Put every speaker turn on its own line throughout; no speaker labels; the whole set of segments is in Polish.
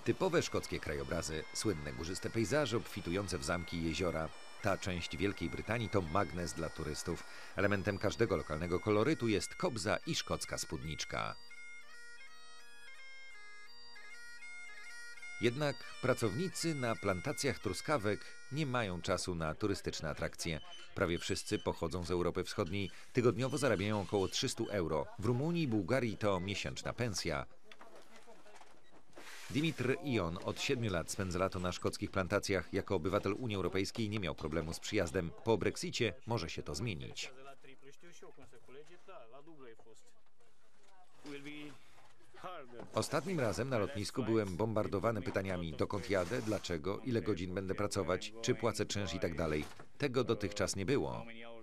Typowe szkockie krajobrazy, słynne górzyste pejzaże obfitujące w zamki i jeziora. Ta część Wielkiej Brytanii to magnes dla turystów. Elementem każdego lokalnego kolorytu jest kobza i szkocka spódniczka. Jednak pracownicy na plantacjach truskawek nie mają czasu na turystyczne atrakcje. Prawie wszyscy pochodzą z Europy Wschodniej, tygodniowo zarabiają około 300 euro. W Rumunii i Bułgarii to miesięczna pensja. Dimitr Ion od 7 lat spędza lato na szkockich plantacjach. Jako obywatel Unii Europejskiej nie miał problemu z przyjazdem. Po Brexicie może się to zmienić. Ostatnim razem na lotnisku byłem bombardowany pytaniami: dokąd jadę, dlaczego, ile godzin będę pracować, czy płacę czynsz i tak dalej. Tego dotychczas nie było.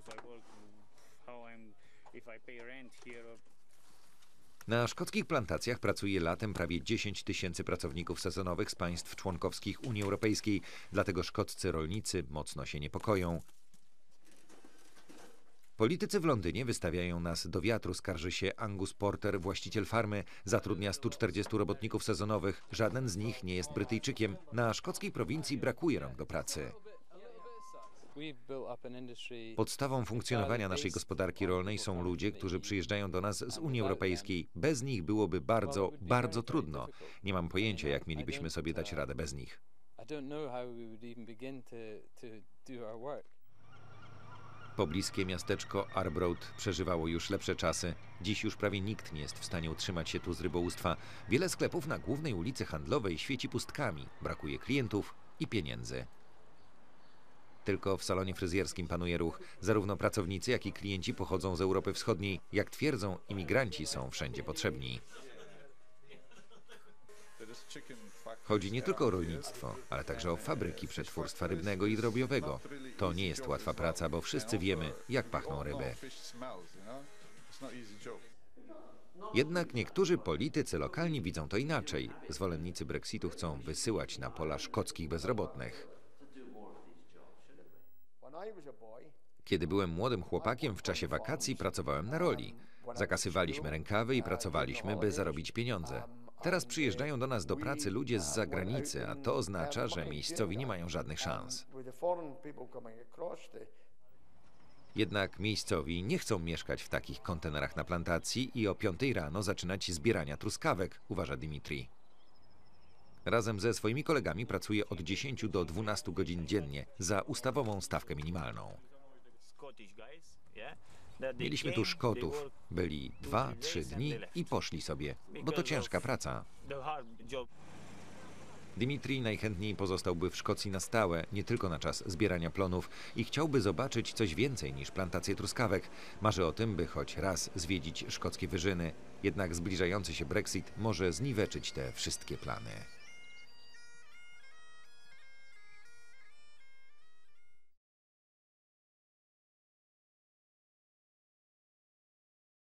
Na szkockich plantacjach pracuje latem prawie 10 000 pracowników sezonowych z państw członkowskich Unii Europejskiej, dlatego szkoccy rolnicy mocno się niepokoją. Politycy w Londynie wystawiają nas do wiatru, skarży się Angus Porter, właściciel farmy. Zatrudnia 140 robotników sezonowych. Żaden z nich nie jest Brytyjczykiem. Na szkockiej prowincji brakuje rąk do pracy. Podstawą funkcjonowania naszej gospodarki rolnej są ludzie, którzy przyjeżdżają do nas z Unii Europejskiej. Bez nich byłoby bardzo, bardzo trudno. Nie mam pojęcia, jak mielibyśmy sobie dać radę bez nich. Pobliskie miasteczko Arbroath przeżywało już lepsze czasy. Dziś już prawie nikt nie jest w stanie utrzymać się tu z rybołówstwa. Wiele sklepów na głównej ulicy handlowej świeci pustkami. Brakuje klientów i pieniędzy. Tylko w salonie fryzjerskim panuje ruch. Zarówno pracownicy, jak i klienci pochodzą z Europy Wschodniej. Jak twierdzą, imigranci są wszędzie potrzebni. Chodzi nie tylko o rolnictwo, ale także o fabryki przetwórstwa rybnego i drobiowego. To nie jest łatwa praca, bo wszyscy wiemy, jak pachną ryby. Jednak niektórzy politycy lokalni widzą to inaczej. Zwolennicy Brexitu chcą wysyłać na pola szkockich bezrobotnych. Kiedy byłem młodym chłopakiem, w czasie wakacji pracowałem na roli. Zakasywaliśmy rękawy i pracowaliśmy, by zarobić pieniądze. Teraz przyjeżdżają do nas do pracy ludzie z zagranicy, a to oznacza, że miejscowi nie mają żadnych szans. Jednak miejscowi nie chcą mieszkać w takich kontenerach na plantacji i o 5 rano zaczynać zbierania truskawek, uważa Dimitri. Razem ze swoimi kolegami pracuje od 10 do 12 godzin dziennie za ustawową stawkę minimalną. Mieliśmy tu Szkotów. Byli 2-3 dni i poszli sobie, bo to ciężka praca. Dimitri najchętniej pozostałby w Szkocji na stałe, nie tylko na czas zbierania plonów i chciałby zobaczyć coś więcej niż plantacje truskawek. Marzy o tym, by choć raz zwiedzić szkockie wyżyny. Jednak zbliżający się Brexit może zniweczyć te wszystkie plany.